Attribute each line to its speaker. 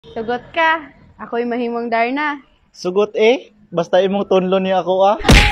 Speaker 1: Sugot ka. Ako'y mahimong Darna.
Speaker 2: Sugot basta imong tunlo ni ako